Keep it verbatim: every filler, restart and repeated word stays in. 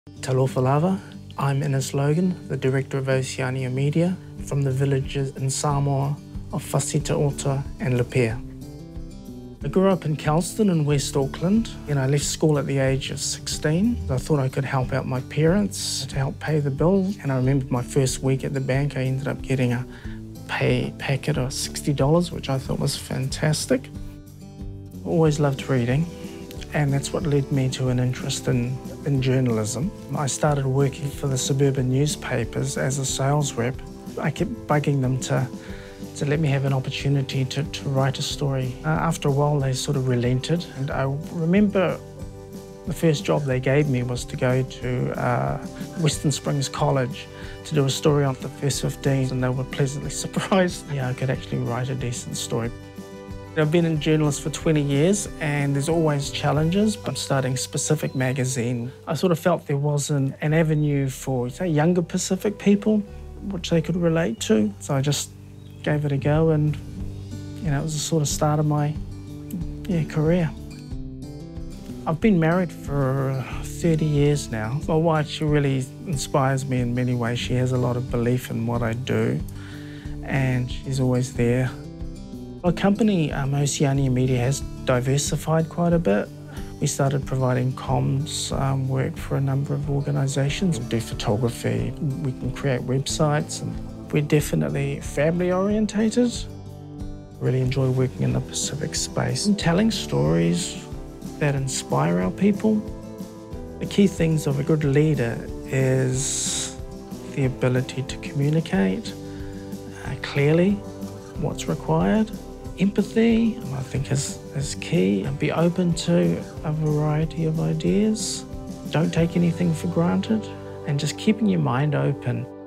Talofa lava. I'm Ines Logan, the Director of Oceania Media, from the villages in Samoa of Whasitaota and Lepere. I grew up in Kelston in West Auckland, and I left school at the age of sixteen. I thought I could help out my parents to help pay the bill, and I remember my first week at the bank I ended up getting a pay packet of sixty dollars, which I thought was fantastic. I always loved reading, and that's what led me to an interest in, in journalism. I started working for the suburban newspapers as a sales rep. I kept bugging them to, to let me have an opportunity to, to write a story. Uh, after a while, they sort of relented, and I remember the first job they gave me was to go to uh, Western Springs College to do a story on the first fifteen, and they were pleasantly surprised. Yeah, I could actually write a decent story. I've been in journalism for twenty years, and there's always challenges. I'm starting Pacific magazine. I sort of felt there wasn't an avenue for, say, younger Pacific people, which they could relate to. So I just gave it a go, and you know, it was the sort of start of my yeah, career. I've been married for thirty years now. My wife, she really inspires me in many ways. She has a lot of belief in what I do, and she's always there. Our company, um, Oceania Media, has diversified quite a bit. We started providing comms um, work for a number of organisations. We do photography, we can create websites, and we're definitely family orientated. Really enjoy working in the Pacific space and telling stories that inspire our people. The key things of a good leader is the ability to communicate uh, clearly what's required. Empathy, I think, is, is key, and be open to a variety of ideas. Don't take anything for granted, and just keeping your mind open.